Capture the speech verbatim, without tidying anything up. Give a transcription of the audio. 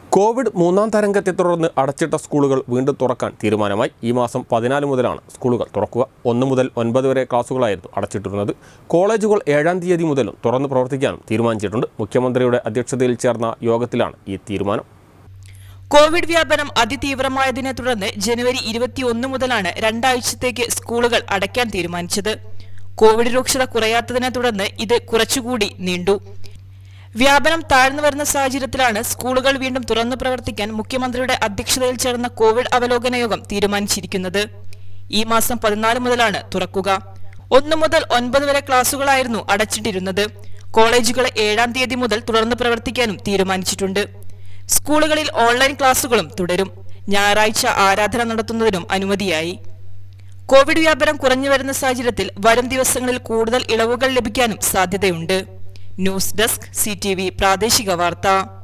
Covid മൂന്നാം തരംഗത്തെ തുടർന്ന് അടച്ചിട്ട സ്കൂളുകൾ വീണ്ടും തുറക്കാൻ തീരുമാനമായി. ഈ മാസം പതിനാല് മുതലാണ് സ്കൂളുകൾ തുറക്കുക. ഒന്ന് മുതൽ ഒൻപത് വരെ ക്ലാസുകളായിരുന്നു അടച്ചിട്ടിരുന്നത്. കോളേജുകൾ ഏഴാം തീയതി മുതലും തുറന്ന് പ്രവർത്തിക്കാനും തീരുമാനിച്ചിട്ടുണ്ട്. മുഖ്യമന്ത്രിയുടെ അധ്യക്ഷതയിൽ ചേർന്ന യോഗത്തിലാണ് ഈ തീരുമാനം. കോവിഡ് വ്യാപനം അതിതീവ്രമായതിനെ തുടർന്ന് ജനുവരി ഇരുപത്തിയൊന്ന് മുതലാണ് രണ്ടാഴ്ചത്തേക്ക് സ്കൂളുകൾ അടയ്ക്കാൻ തീരുമാനിച്ചത്. കോവിഡ് രൂക്ഷത കുറയാത്തതിനെ തുടർന്ന് ഇത് കുറച്ചുകൂടി നീണ്ടു. വ്യാപനം താഴ്ന്നു വരുന്ന സാഹചര്യത്തിലാണ് സ്കൂളുകൾ വീണ്ടും തുറന്നു പ്രവർത്തിക്കാൻ മുഖ്യമന്ത്രിയുടെ അധ്യക്ഷതയിൽ ചേർന്ന കോവിഡ് അവലോകന യോഗം തീരുമാനിച്ചിരിക്കുന്നത്. ഈ മാസം പതിനാല് മുതലാണ് തുറക്കുക. ഒന്ന് മുതൽ ഒൻപത് വരെ ക്ലാസുകളായിരുന്നു അടച്ചിട്ടിരുന്നത്. കോളേജുകൾ ഏഴാം തീയതി മുതൽ തുറന്നു പ്രവർത്തിക്കാനും തീരുമാനിച്ചിട്ടുണ്ട്. സ്കൂളുകളിൽ ഓൺലൈൻ ക്ലാസുകളും തുടരും. ഞായറാഴ്ച ആരാധന നടത്തുന്നതിനും അനുമതിയായി. കോവിഡ് വ്യാപനം കുറഞ്ഞു വരുന്ന സാഹചര്യത്തിൽ വരും ദിവസങ്ങളിൽ കൂടുതൽ ഇളവുകൾ ലഭിക്കാനും സാധ്യതയുണ്ട്. News desk C T V പ്രാദേശിക വാർത്ത.